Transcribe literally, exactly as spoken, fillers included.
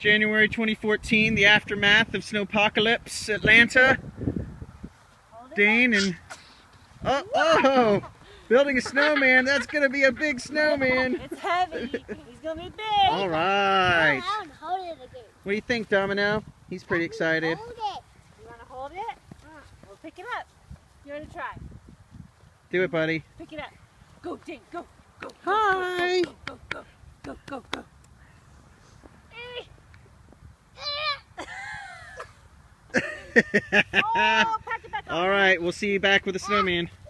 January twenty fourteen, the aftermath of Snowpocalypse, Atlanta. Dane and... Oh, oh! Building a snowman. That's going to be a big snowman. It's heavy. He's going to be big. All right. I don't hold it again. What do you think, Domino? He's pretty excited. Hold it. You want to hold it? We'll pick it up. You want to try? Do it, buddy. Pick it up. Go, Dane. Go. Go. Go. Hi. Go, go, go, go, go, go, go. Oh, pack it back up. All right, we'll see you back with the snowman.